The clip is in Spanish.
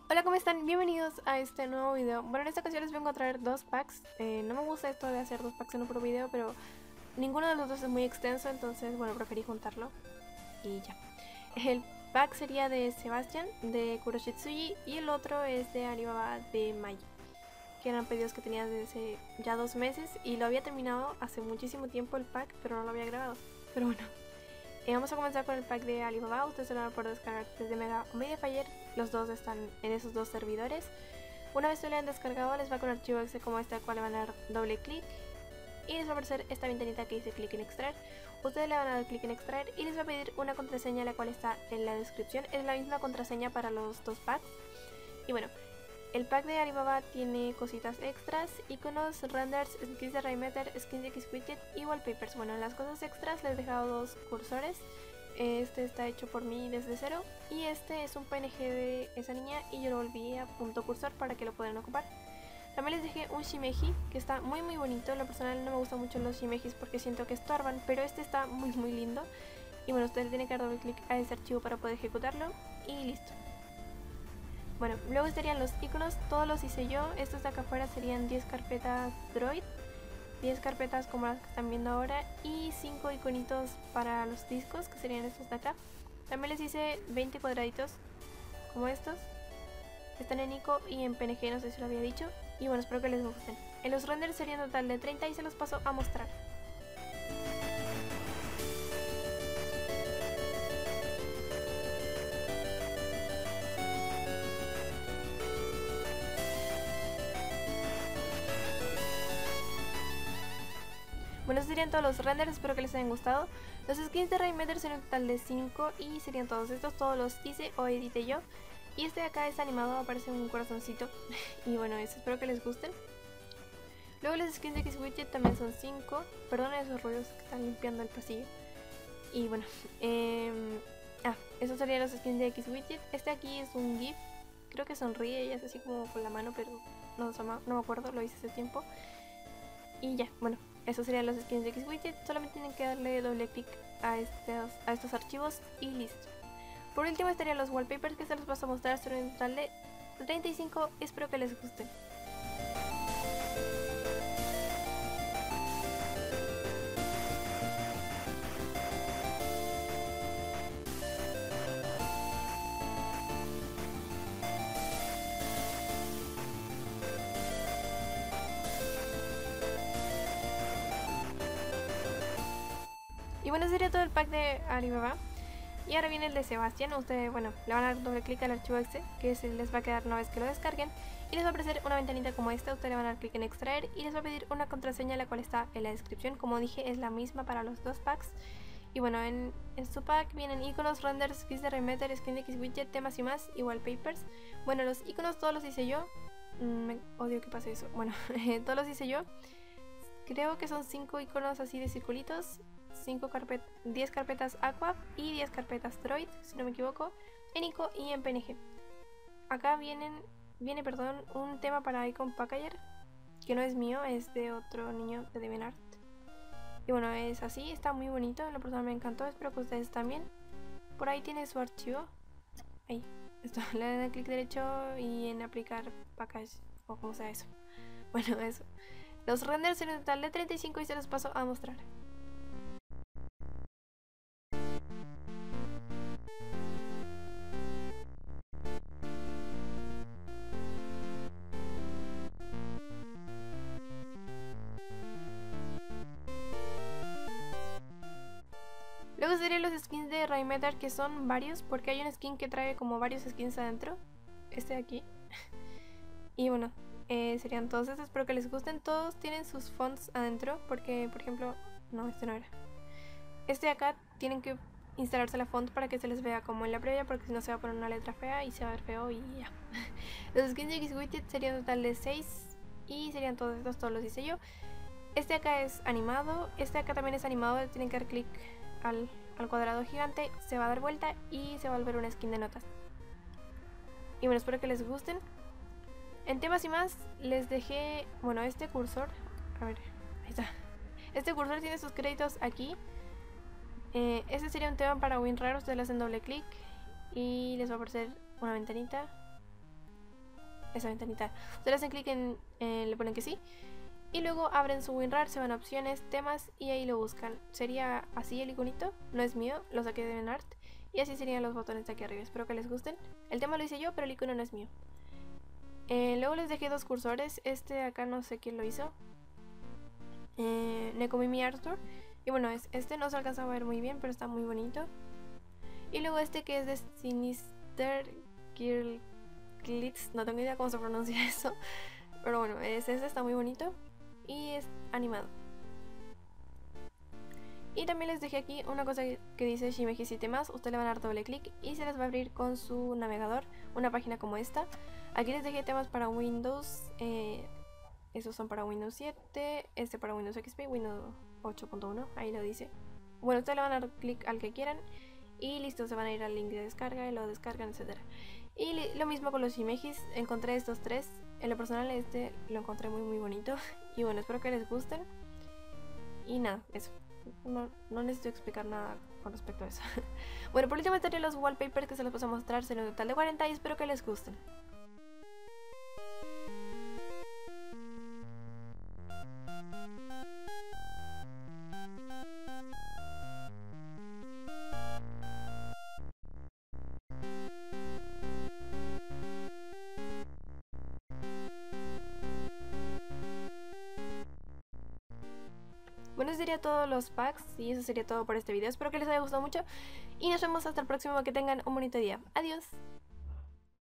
Hola, ¿cómo están? Bienvenidos a este nuevo video. Bueno, en esta ocasión les vengo a traer dos packs. No me gusta esto de hacer dos packs en un puro video, pero ninguno de los dos es muy extenso, entonces, bueno, preferí juntarlo y ya. El pack sería de Sebastian, de Kuroshitsuji, y el otro es de Alibaba, de Mai, que eran pedidos que tenía desde ya 2 meses y lo había terminado hace muchísimo tiempo el pack, pero no lo había grabado. Pero bueno, vamos a comenzar con el pack de Alibaba. Ustedes se lo van a poder descargar desde Mega o Mediafire. Los dos están en esos dos servidores. Una vez que lo hayan descargado, les va con archivo exe como este, al cual le van a dar doble clic y les va a aparecer esta ventanita que dice clic en extraer. Ustedes le van a dar clic en extraer y les va a pedir una contraseña, la cual está en la descripción. Es la misma contraseña para los dos packs. Y bueno, el pack de Alibaba tiene cositas extras, iconos, renders, skins de Raymeter, skins de Xwidget y wallpapers. Bueno, en las cosas extras les he dejado dos cursores. Este está hecho por mí desde cero y este es un PNG de esa niña y yo lo volví a punto cursor para que lo puedan ocupar. También les dejé un shimeji que está muy bonito. En lo personal no me gustan mucho los shimejis porque siento que estorban, pero este está muy lindo. Y bueno, ustedes tienen que dar doble clic a ese archivo para poder ejecutarlo y listo. Bueno, luego estarían los iconos, todos los hice yo. Estos de acá afuera serían 10 carpetas Droid, 10 carpetas como las que están viendo ahora y 5 iconitos para los discos, que serían estos de acá. También les hice 20 cuadraditos como estos. Están en ICO y en PNG, no sé si lo había dicho. Y bueno, espero que les gusten. En los renders serían total de 30 y se los paso a mostrar. Bueno, estos serían todos los renders, espero que les hayan gustado. Los skins de Raymeter serían un total de 5 y serían todos estos, todos los hice o edité yo. Y este de acá es animado, aparece un corazoncito. Y bueno, eso, espero que les gusten. Luego los skins de Xwidget también son 5. Perdonen esos ruidos que están limpiando el pasillo. Y bueno, esos serían los skins de Xwidget. Este aquí es un GIF, creo que sonríe y es así como con la mano, pero no me acuerdo, lo hice hace tiempo. Y ya, bueno, esos serían los skins de Xwidget. Solamente tienen que darle doble clic a estos archivos y listo. Por último estarían los wallpapers, que se los paso a mostrar. Son un total de 35. Espero que les gusten. Y bueno, sería todo el pack de Alibaba. Y ahora viene el de Sebastián. Ustedes, bueno, le van a dar doble clic al archivo exe, que se les va a quedar una vez que lo descarguen. Y les va a aparecer una ventanita como esta. Ustedes le van a dar clic en extraer y les va a pedir una contraseña, la cual está en la descripción. Como dije, es la misma para los dos packs. Y bueno, en su pack vienen iconos, renders, skins de Raymeter, skin de Xwidget, temas y más, y wallpapers. Bueno, los iconos todos los hice yo. Me odio que pase eso. Bueno, todos los hice yo. Creo que son 5 iconos así de circulitos, 10 carpetas Aqua y 10 carpetas Droid, si no me equivoco, en ICO y en PNG. Acá viene un tema para Icon Packager, que no es mío, es de otro niño de DeviantArt. Y bueno, es así, está muy bonito, en lo personal me encantó, espero que ustedes también. Por ahí tiene su archivo. Ahí, esto, le dan clic derecho y en aplicar package, o como sea eso. Bueno, eso. Los renders en un total de 35 y se los paso a mostrar. Luego serían los skins de Raymeter, que son varios, porque hay un skin que trae como varios skins adentro. Este de aquí. Y bueno, serían todos estos, espero que les gusten. Todos tienen sus fonts adentro, porque por ejemplo, no, este no era. Este de acá tienen que instalarse la font para que se les vea como en la previa, porque si no se va a poner una letra fea y se va a ver feo y ya. Los skins de Xwidget serían un total de 6 y serían todos estos, todos los hice yo. Este de acá es animado, este de acá también es animado, tienen que dar clic al cuadrado gigante, se va a dar vuelta y se va a volver una skin de notas. Y bueno, espero que les gusten. En temas y más les dejé, bueno, este cursor, a ver, ahí está. Este cursor tiene sus créditos aquí. Este sería un tema para WinRAR, ustedes le hacen doble clic y les va a aparecer una ventanita. esa ventanita. Ustedes hacen clic le ponen que sí. Y luego abren su WinRAR, se van a opciones, temas y ahí lo buscan. Sería así el iconito, no es mío, lo saqué de Benart. Y así serían los botones de aquí arriba, espero que les gusten. El tema lo hice yo, pero el icono no es mío. Luego les dejé dos cursores, este de acá no sé quién lo hizo. Nekomimi Arthur. Y bueno, este no se alcanza a ver muy bien, pero está muy bonito. Y luego este que es de Sinister Glitz, no tengo idea cómo se pronuncia eso. Pero bueno, este está muy bonito y es animado. Y también les dejé aquí una cosa que dice Shimeji 7+, usted le van a dar doble clic y se les va a abrir con su navegador una página como esta. Aquí les dejé temas para Windows, esos son para Windows 7, este para Windows XP, Windows 8.1, ahí lo dice. Bueno, ustedes le van a dar clic al que quieran y listo, se van a ir al link de descarga y lo descargan, etc. Y lo mismo con los Shimejis, encontré estos tres. En lo personal este lo encontré muy bonito. Y bueno, espero que les gusten. Y nada, eso. No necesito explicar nada con respecto a eso. Bueno, por último estaré los wallpapers que se los paso a mostrar. Será un total de 40 y espero que les gusten. Bueno, eso sería todos los packs y eso sería todo por este video. Espero que les haya gustado mucho y nos vemos hasta el próximo. Que tengan un bonito día. Adiós.